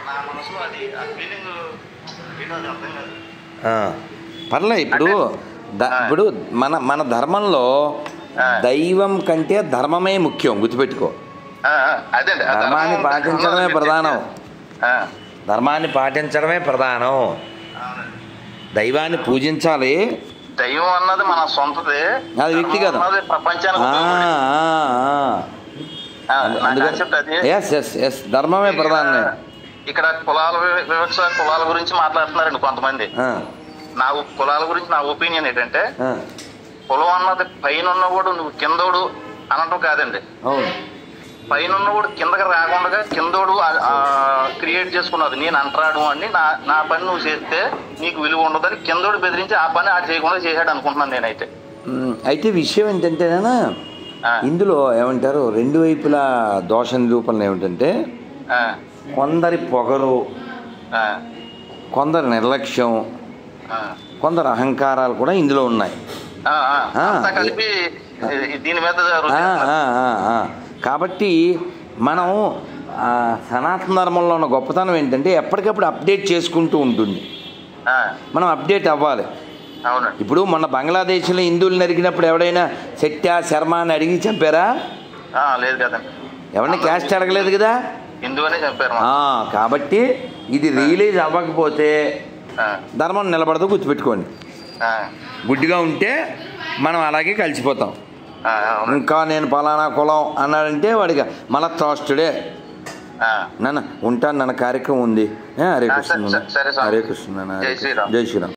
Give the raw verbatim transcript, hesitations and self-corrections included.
నా మనసులో అది ఆ ఫీలింగ్ ఏంటో అది అర్థం కాదు. పర్లే. ఇప్పుడు ఇప్పుడు మన మన ధర్మంలో దైవం కంటే ధర్మమే ముఖ్యం, గుర్తుపెట్టుకో. అదేండి, ధర్మాన్ని పాటించడమే ప్రధానం. ధర్మాన్ని పాటించడమే ప్రధానం. దైవాన్ని పూజించాలి. దైవం అన్నది మన సొంతది, అది వ్యక్తిగతం. ప్రపంచానికి ధర్మమే ప్రధానం. ఇక్కడ కులాల వివక్ష, కులాల గురించి మాట్లాడుతున్నారండి కొంతమంది. నా కులాల గురించి నా ఒపీనియన్ ఏంటంటే, కులం అన్నది పైన ఉన్నవాడు నువ్వు కిందోడు అనటం కాదండి. పైన ఉన్నవాడు కిందకి రాకుండా కిందోడు క్రియేట్ చేసుకున్నది. నేను అంటరాడు అని నా నా పని నువ్వు చేస్తే నీకు విలువ ఉండదని కిందోడు బెదిరించి ఆ పని ఆడు చేయకుండా చేశాడు అనుకుంటున్నాను నేనైతే. అయితే విషయం ఏంటంటేనా, ఇందులో ఏమంటారు, రెండు వైపులా దోష నిరూపణలు ఏమిటంటే, కొందరి పొగరు, కొందరి నిర్లక్ష్యం, కొందరు అహంకారాలు కూడా ఇందులో ఉన్నాయి. కలిపి దీని మీద కాబట్టి మనం సనాతన ధర్మంలో ఉన్న గొప్పతనం ఏంటంటే ఎప్పటికప్పుడు అప్డేట్ చేసుకుంటూ ఉంటుంది. మనం అప్డేట్ అవ్వాలి. ఇప్పుడు మొన్న బంగ్లాదేశ్లో హిందువులు నరికినప్పుడు ఎవడైనా శెట్టా శర్మ అని అడిగి చంపారా? లేదు కదా. ఎవరిని క్యాస్ట్ అడగలేదు కదా, హిందువునే చంపారు. కాబట్టి ఇది రియలైజ్ అవ్వకపోతే ధర్మం నిలబడదు, గుర్తుపెట్టుకోండి. గుడ్డిగా ఉంటే మనం అలాగే కలిసిపోతాం. ఇంకా నేను పలానా కులం అన్నాడంటే వాడికి మళ్ళా త్రాస్టుడే. నన్ను ఉంటాను, నన్న కార్యక్రమం ఉంది. హరే కృష్ణ, హరే కృష్ణ, జై శ్రీరామ్.